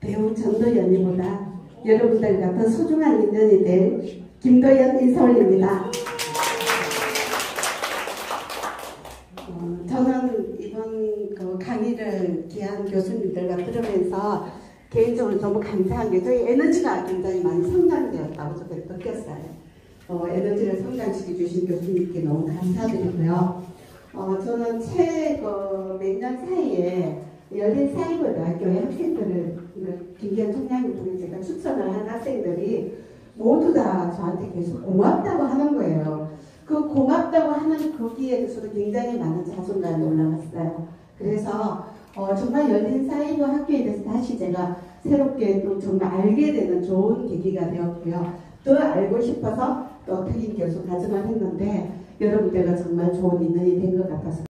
배우 전도연이보다 여러분들과 더 소중한 인연이 될 김도연 인사 올립니다. 저는 이번 그 강의를 귀한 교수님들과 들으면서 개인적으로 너무 감사한 게 저희 에너지가 굉장히 많이 성장되었다고 저도 느꼈어요. 에너지를 성장시켜 주신 교수님께 너무 감사드리고요. 저는 몇 년 사이에 열린 사이버대학교의 학생들을 김기현 총장님 통해 제가 추천을 한 학생들이 모두 다 저한테 계속 고맙다고 하는 거예요. 그 고맙다고 하는 거기에 대해서도 굉장히 많은 자존감이 올라갔어요. 그래서 정말 열린 사이버 학교에 대해서 다시 제가 새롭게 또 정말 알게 되는 좋은 계기가 되었고요. 더 알고 싶어서 또 특임 교수 가정을 했는데 여러분들과 정말 좋은 인연이 된 것 같아서